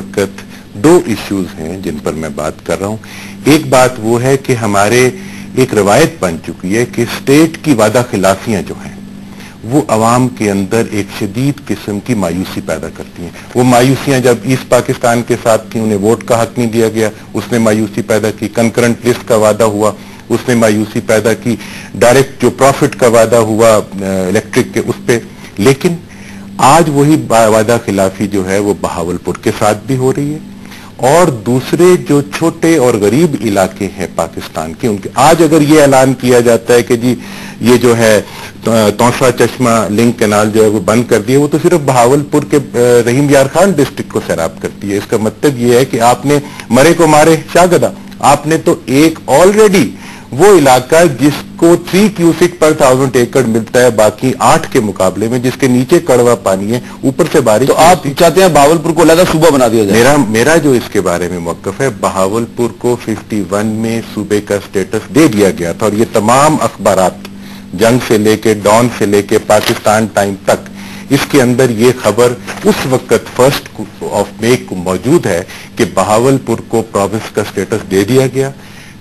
वक्त दो इश्यूज हैं जिन पर मैं बात कर रहा हूं। एक बात वो है कि हमारे एक रवायत बन चुकी है कि स्टेट की वादा खिलाफियां जो हैं वो अवाम के अंदर एक शदीद किस्म की मायूसी पैदा करती हैं। वो मायूसियां जब ईस्ट पाकिस्तान के साथ थी, उन्हें वोट का हक नहीं दिया गया, उसने मायूसी पैदा की। कंकरेंट लिस्ट का वादा हुआ, उसने मायूसी पैदा की। डायरेक्ट जो प्रॉफिट का वादा हुआ इलेक्ट्रिक के, उस पे। लेकिन आज वही वादा खिलाफी जो है वो बहावलपुर के साथ भी हो रही है और दूसरे जो छोटे और गरीब इलाके हैं पाकिस्तान के, उनके आज अगर ये ऐलान किया जाता है कि जी ये जो है तौसा चश्मा लिंक कैनाल जो है वो बंद कर दिए, वो तो सिर्फ बहावलपुर के रहीम यार खान डिस्ट्रिक्ट को सैराब करती है। इसका मतलब ये है कि आपने मरे को मारे शागदा, आपने तो एक ऑलरेडी वो इलाका जिसको 3 क्यूसिक पर 1000 एकड़ मिलता है बाकी 8 के मुकाबले में, जिसके नीचे कड़वा पानी है, ऊपर से बारिश। तो आप चाहते हैं बहावलपुर को अलग सूबा बना दिया जाए? मेरा जो इसके बारे में मौक़िफ़ है, बहावलपुर को 51 में सूबे का स्टेटस दे दिया गया था और ये तमाम अखबारात, जंग से लेके डॉन से लेके पाकिस्तान टाइम तक, इसके अंदर ये खबर उस वक्त 1 मई को मौजूद है कि बहावलपुर को प्रोविंस का स्टेटस दे दिया गया।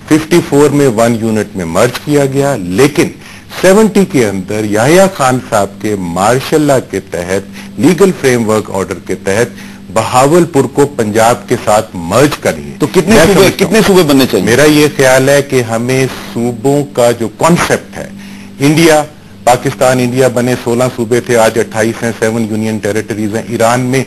54 में 1 यूनिट में मर्ज किया गया, लेकिन 70 के अंदर याहिया खान साहब के मार्शल लॉ के तहत, लीगल फ्रेमवर्क ऑर्डर के तहत बहावलपुर को पंजाब के साथ मर्ज करिए। तो कितने सूबे बनने चाहिए? मेरा ये ख्याल है कि हमें सूबों का जो कॉन्सेप्ट है, इंडिया पाकिस्तान इंडिया बने 16 सूबे थे, आज 28 हैं, 7 यूनियन टेरिटरीज हैं। ईरान में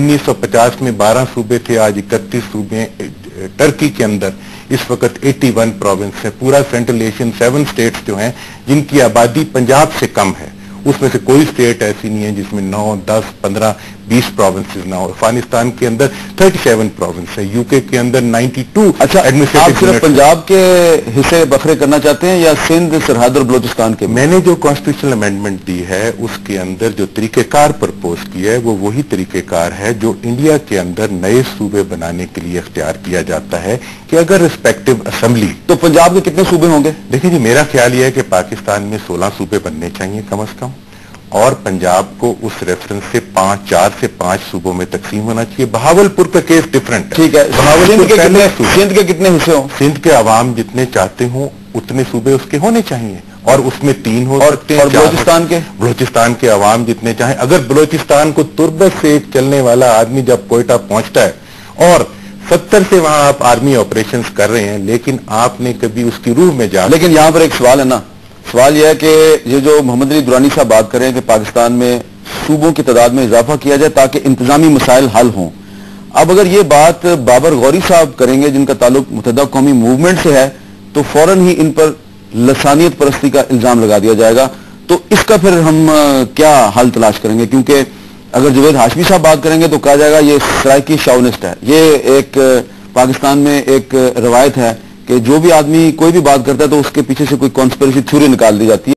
1950 में 12 सूबे थे, आज 31 सूबे। टर्की के अंदर इस वक्त 81 प्रोविंस है। पूरा सेंट्रल एशियन 7 स्टेट्स जो हैं जिनकी आबादी पंजाब से कम है, उसमें से कोई स्टेट ऐसी नहीं है जिसमें 9, 10, 15, 20 प्रोविंसेस ना हो। अफगानिस्तान के अंदर 37 प्रोविंस है, यूके के अंदर 92। अच्छा, आप सिर्फ पंजाब के हिस्से बखरे करना चाहते हैं या सिंध, सरहद और बलोचिस्तान के? मैंने जो कॉन्स्टिट्यूशनल अमेंडमेंट दी है उसके अंदर जो तरीकेकार प्रपोज किया है वो वही तरीकेकार है जो इंडिया के अंदर नए सूबे बनाने के लिए इख्तियार किया जाता है कि अगर रिस्पेक्टिव असेंबली। तो पंजाब के कितने सूबे होंगे? देखिए जी, मेरा ख्याल यह है कि पाकिस्तान में 16 सूबे बनने चाहिए कम से कम, और पंजाब को उस रेफरेंस से 4 से 5 सूबों में तकसीम होना चाहिए। बहावलपुर का केस डिफरेंट है। ठीक है, सिंध के कितने हिस्से हों? सिंध के अवाम जितने चाहते हों उतने सूबे उसके होने चाहिए और उसमें 3 हो सकते हैं। और बलोचिस्तान के अवाम जितने चाहें। अगर बलोचिस्तान को तुर्बत से एक चलने वाला आदमी जब कोयटा पहुंचता है और 70 से वहां आप आर्मी ऑपरेशंस कर रहे हैं, लेकिन आपने कभी उसकी रूह में जा। लेकिन यहां पर एक सवाल है ना, सवाल यह है कि ये जो मोहम्मद अली दुरानी साहब बात करें कि पाकिस्तान में सूबों की तादाद में इजाफा किया जाए ताकि इंतजामी मसाइल हल हों। अब अगर ये बात बाबर गौरी साहब करेंगे जिनका ताल्लुक मुत्तहदा कौमी मूवमेंट से है, तो फौरन ही इन पर लसानियत परस्ती का इल्जाम लगा दिया जाएगा। तो इसका फिर हम क्या हल तलाश करेंगे? क्योंकि अगर जुवेद हाशमी साहब बात करेंगे तो कहा जाएगा ये सराइकी शाउनिस्ट है। ये एक पाकिस्तान में एक रवायत है कि जो भी आदमी कोई भी बात करता है तो उसके पीछे से कोई कॉन्स्पिरेसी थ्योरी निकाल दी जाती है।